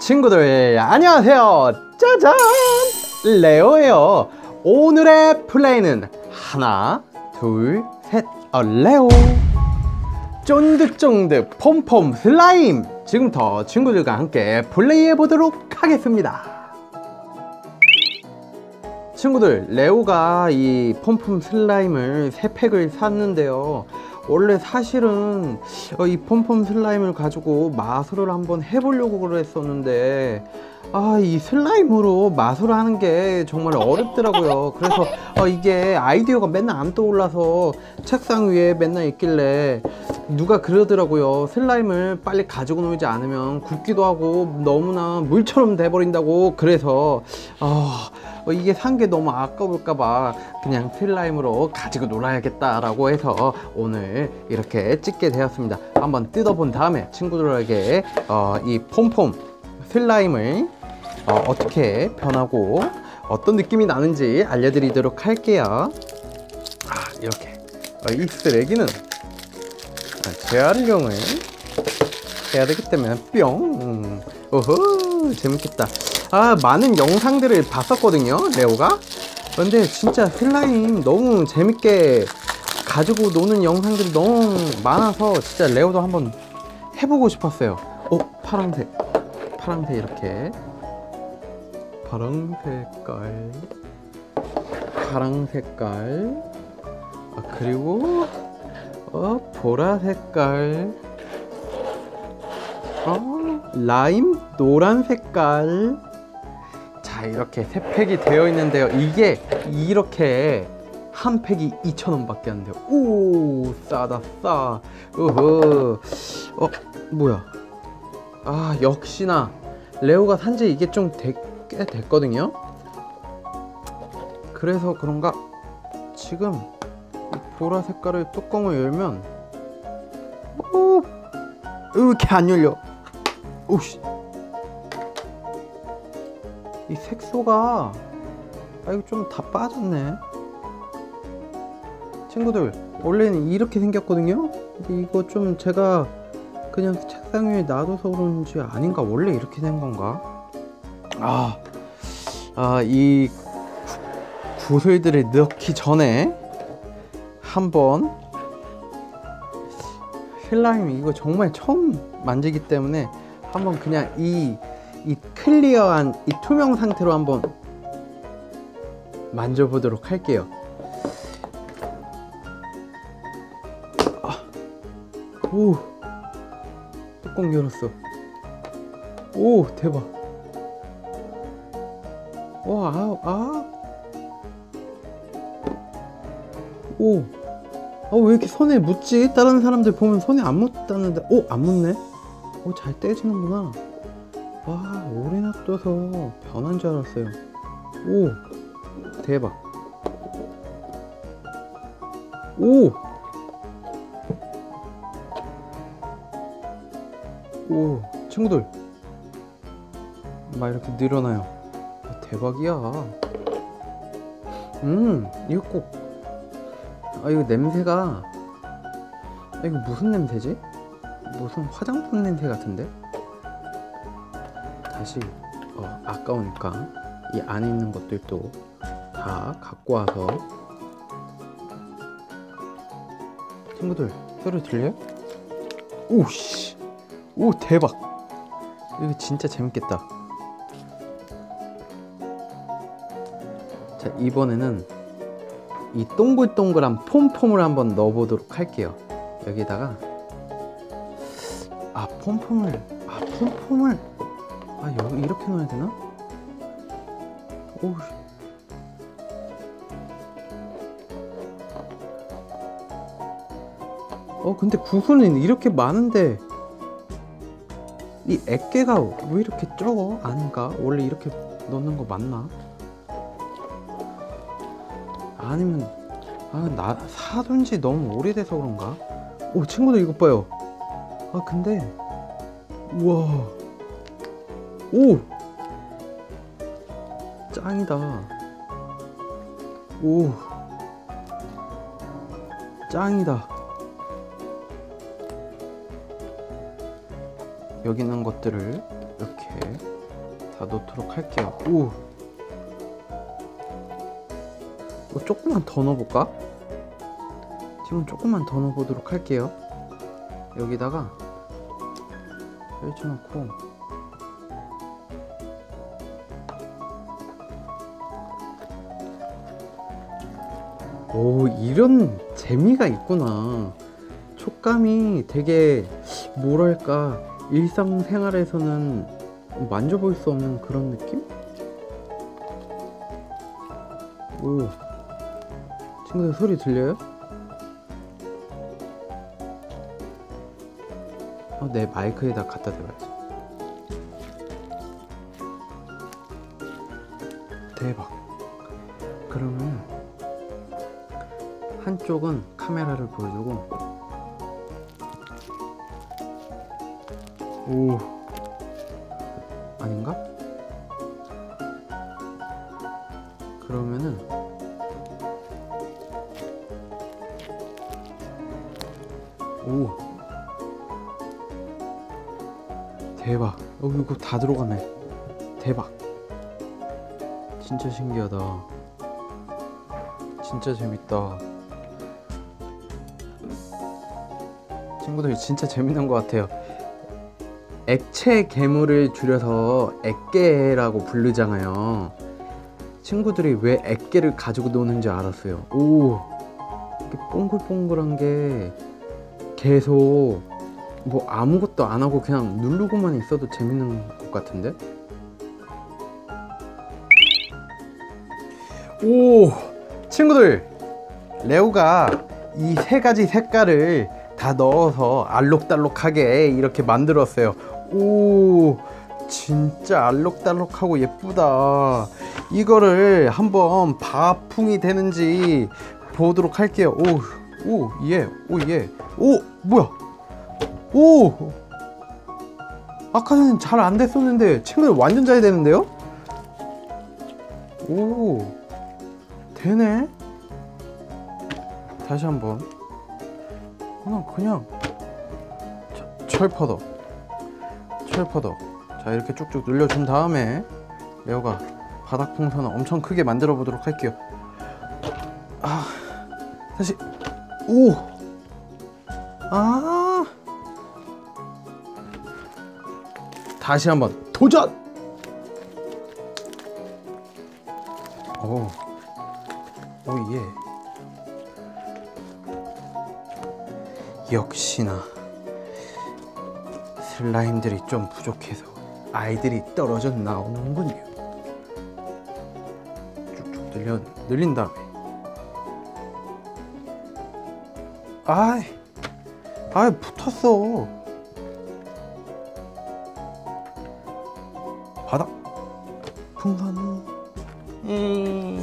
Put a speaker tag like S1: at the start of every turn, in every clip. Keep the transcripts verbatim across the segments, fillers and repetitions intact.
S1: 친구들 안녕하세요. 짜잔, 레오예요. 오늘의 플레이는 하나 둘 셋 어, 레오 쫀득쫀득 폼폼 슬라임. 지금부터 친구들과 함께 플레이해 보도록 하겠습니다. 친구들, 레오가 이 폼폼 슬라임을 세 팩을 샀는데요, 원래 사실은 이 폼폼 슬라임을 가지고 마술을 한번 해보려고 그랬었는데 아, 이 슬라임으로 마술을 하는 게 정말 어렵더라고요. 그래서 어, 이게 아이디어가 맨날 안 떠올라서 책상 위에 맨날 있길래 누가 그러더라고요. 슬라임을 빨리 가지고 놀지 않으면 굵기도 하고 너무나 물처럼 돼버린다고. 그래서 어, 이게 산 게 너무 아까울까봐 그냥 슬라임으로 가지고 놀아야겠다 라고 해서 오늘 이렇게 찍게 되었습니다. 한번 뜯어본 다음에 친구들에게 어, 이 폼폼 슬라임을 어, 어떻게 변하고 어떤 느낌이 나는지 알려드리도록 할게요. 아, 이렇게 어, 이 쓰레기는 재활용을 해야 되기 때문에 뿅. 음, 오호, 재밌겠다. 아, 많은 영상들을 봤었거든요, 레오가. 근데 진짜 슬라임 너무 재밌게 가지고 노는 영상들이 너무 많아서 진짜 레오도 한번 해보고 싶었어요. 오, 파란색 파란색 이렇게 파랑 색깔 파랑 색깔 아, 그리고 어, 보라 색깔 어, 라임 노란 색깔. 자, 이렇게 세 팩이 되어 있는데요, 이게 이렇게 한 팩이 이천 원 밖에 안 돼요. 오, 싸다 싸. 어허. 어, 뭐야. 아, 역시나 레오가 산지 이게 좀 꽤 됐거든요. 그래서 그런가 지금 이 보라 색깔의 뚜껑을 열면 오, 왜 이렇게 안 열려. 오씨, 이 색소가 아, 이거 좀 다 빠졌네. 친구들, 원래는 이렇게 생겼거든요. 근데 이거 좀 제가 그냥 책상 위에 놔둬서 그런지 아닌가, 원래 이렇게 된 건가? 아, 아, 이 구슬들을 넣기 전에 한번 슬라임 이거 정말 처음 만지기 때문에 한번 그냥 이, 이 클리어한 이 투명 상태로 한번 만져보도록 할게요. 아, 오, 뚜껑 열었어. 오, 대박. 와, 아, 아. 오, 아, 왜 이렇게 손에 묻지? 다른 사람들 보면 손에 안 묻다는데, 오, 안 묻네? 오, 잘 떼지는구나. 와, 오래 놔둬서 변한 줄 알았어요. 오, 대박. 오, 오, 친구들, 막 이렇게 늘어나요. 아, 대박이야. 음, 이거 꼭, 아, 이거 냄새가, 아, 이거 무슨 냄새지? 무슨 화장품 냄새 같은데? 다시 어, 아까우니까 이 안에 있는 것들도 다 갖고 와서. 친구들, 소리 들려요? 오씨, 오, 대박. 이거 진짜 재밌겠다. 자, 이번에는 이 동글동글한 폼폼을 한번 넣어보도록 할게요. 여기다가 아, 폼폼을 아 폼폼을 아, 여기 이렇게 넣어야 되나? 오, 어, 근데 구슬은 이렇게 많은데 이 액계가 왜 이렇게 적어? 아닌가? 원래 이렇게 넣는 거 맞나? 아니면 아, 나 사둔 지 너무 오래돼서 그런가? 오, 친구들 이것 봐요. 아, 근데 우와, 오, 짱이다. 오, 짱이다. 여기 있는 것들을 이렇게 다 넣도록 할게요. 오, 어, 조금만 더 넣어볼까? 지금 조금만 더 넣어보도록 할게요. 여기다가 펼쳐놓고 오, 이런 재미가 있구나. 촉감이 되게 뭐랄까 일상생활에서는 만져볼 수 없는 그런 느낌? 오, 친구들 소리 들려요? 어, 내 마이크에다 갖다 대봐야지. 대박. 그러면 한쪽은 카메라를 보여주고, 오, 아닌가? 그러면은 오, 대박. 어, 이거 다 들어가네. 대박. 진짜 신기하다. 진짜 재밌다. 친구들 진짜 재밌는 것 같아요. 액체 괴물을 줄여서 액괴라고 부르잖아요. 친구들이 왜 액괴를 가지고 노는지 알았어요. 오, 이렇게 동글동글한 게 계속 뭐 아무것도 안 하고 그냥 누르고만 있어도 재밌는 것 같은데? 오, 친구들, 레오가 이 세 가지 색깔을 다 넣어서 알록달록하게 이렇게 만들었어요. 오, 진짜 알록달록하고 예쁘다. 이거를 한번 바풍이 되는지 보도록 할게요. 오, 오, 예, 오, 예. 오, 뭐야? 오, 아까 전엔 잘 안 됐었는데 친구들 완전 잘 되는데요? 오, 되네. 다시 한번 그냥 그냥 철퍼덕 철퍼덕. 자, 이렇게 쭉쭉 늘려준 다음에 레오가 바닥 풍선을 엄청 크게 만들어 보도록 할게요. 아, 다시. 오, 아, 다시 한번 도전. 오, 오, 예. 역시나 슬라임들이 좀 부족해서 아이들이 떨어져 나오는군요. 쭉쭉 늘려, 늘린 다음에 아이, 아이, 붙었어. 바닥 풍선. 음.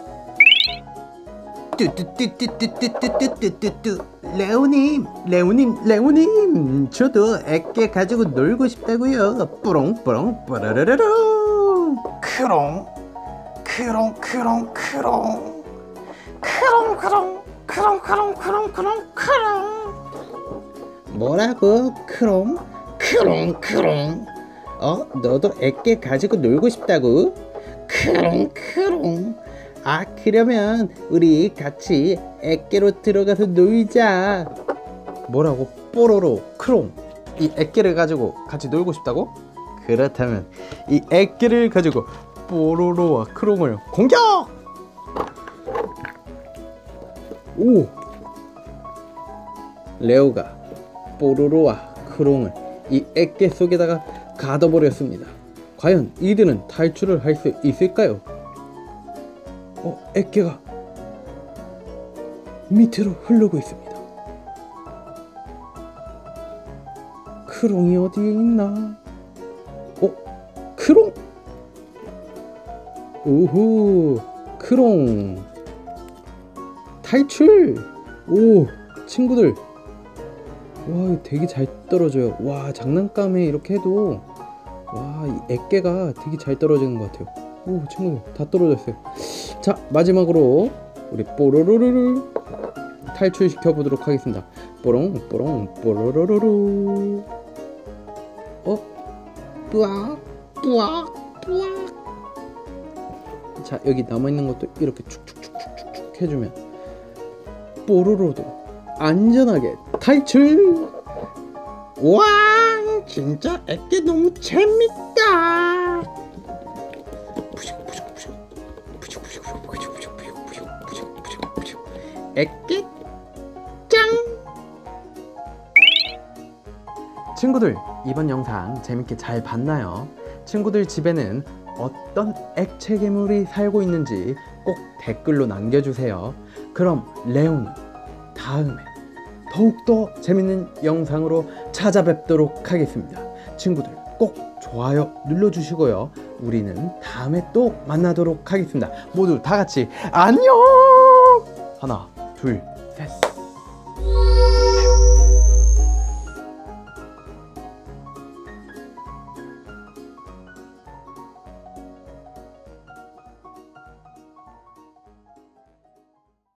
S1: 뚜뚜뚜뚜뚜뚜뚜뚜뚜뚜. 레오님, 레오님, 레오님, 저도 액괴 가지고 놀고 싶다고요. 뿌롱뿌롱 뿌르르르르. 크롱 크롱 크롱 크롱 크롱 크롱 크롱 크롱 크롱 크롱 크롱. 뭐라고? 크롱 크롱 크롱. 어? 너도 액괴 가지고 놀고 싶다고? 크롱 크롱. 아, 그러면 우리 같이 액괴로 들어가서 놀자. 뭐라고? 뽀로로 크롱. 이 액괴를 가지고 같이 놀고 싶다고? 그렇다면 이 액괴를 가지고 뽀로로와 크롱을 공격! 오! 레오가 뽀로로와 크롱을 이 액괴 속에다가 가둬버렸습니다. 과연 이들은 탈출을 할 수 있을까요? 어, 액괴가 밑으로 흐르고 있습니다. 크롱이 어디에 있나? 어? 크롱? 오호, 크롱 탈출! 오, 친구들, 와, 되게 잘 떨어져요. 와, 장난감에 이렇게 해도 와, 이 액괴가 되게 잘 떨어지는 것 같아요. 오, 친구들 다 떨어졌어요. 자, 마지막으로 우리 뽀로로로를 탈출시켜 보도록 하겠습니다. 뽀롱 뽀롱 뽀로로로로. 어? 뿌악 뿌악 자, 여기 남아있는 것도 이렇게 축축축축축축 해주면 뽀로로도 안전하게 탈출. 와, 진짜 애깨 너무 재밌다. 애깨 짱. 친구들, 이번 영상 재밌게 잘 봤나요? 친구들 집에는 어떤 액체 괴물이 살고 있는지 꼭 댓글로 남겨주세요. 그럼 레오는 다음에 더욱더 재밌는 영상으로 찾아뵙도록 하겠습니다. 친구들 꼭 좋아요 눌러주시고요. 우리는 다음에 또 만나도록 하겠습니다. 모두 다 같이 안녕. 하나 둘 셋.